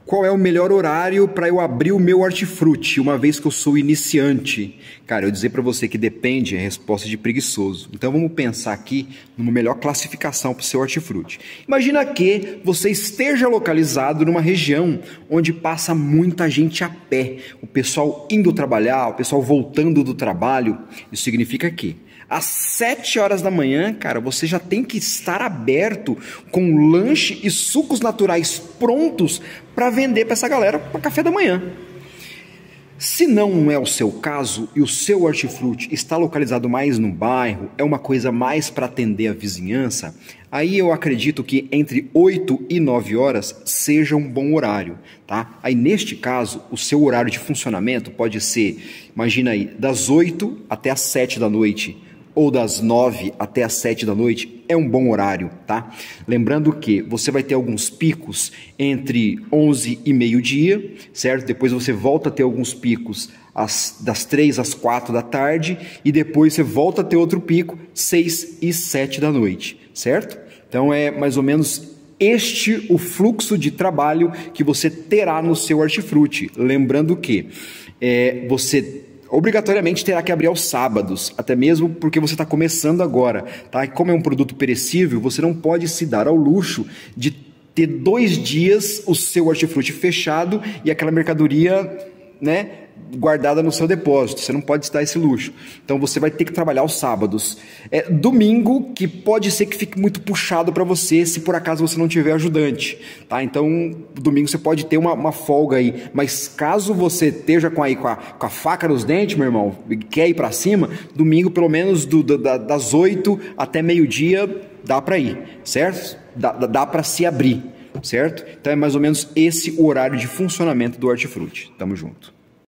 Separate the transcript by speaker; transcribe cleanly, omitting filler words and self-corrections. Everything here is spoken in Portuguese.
Speaker 1: Qual é o melhor horário para eu abrir o meu hortifruti, uma vez que eu sou iniciante? Cara, eu dizer para você que depende é a resposta de preguiçoso. Então vamos pensar aqui numa melhor classificação para o seu hortifruti. Imagina que você esteja localizado numa região onde passa muita gente a pé, o pessoal indo trabalhar, o pessoal voltando do trabalho. Isso significa que às 7 horas da manhã, cara, você já tem que estar aberto com lanche e sucos naturais prontos para vender para essa galera para café da manhã. Se não é o seu caso e o seu hortifruti está localizado mais no bairro, é uma coisa mais para atender a vizinhança, aí eu acredito que entre 8 e 9 horas seja um bom horário, tá? Aí neste caso, o seu horário de funcionamento pode ser, imagina aí, das 8 até as 7 da noite, ou das 9 até as 7 da noite, é um bom horário, tá? Lembrando que você vai ter alguns picos entre 11 e meio-dia, certo? Depois você volta a ter alguns picos das 3 às 4 da tarde e depois você volta a ter outro pico 6 e 7 da noite, certo? Então é mais ou menos este o fluxo de trabalho que você terá no seu hortifruti. Lembrando que você obrigatoriamente terá que abrir aos sábados, até mesmo porque você está começando agora, tá? E como é um produto perecível, você não pode se dar ao luxo de ter 2 dias o seu hortifruti fechado e aquela mercadoria, né, guardada no seu depósito. Você não pode se dar esse luxo. Então você vai ter que trabalhar aos sábados. Domingo, que pode ser que fique muito puxado para você, se por acaso você não tiver ajudante, tá? Então domingo você pode ter uma folga aí, mas caso você esteja com a faca nos dentes, meu irmão, e quer ir para cima, domingo pelo menos das 8 até meio-dia dá para ir, certo? Dá para se abrir, certo? Então é mais ou menos esse o horário de funcionamento do hortifruti. Tamo junto.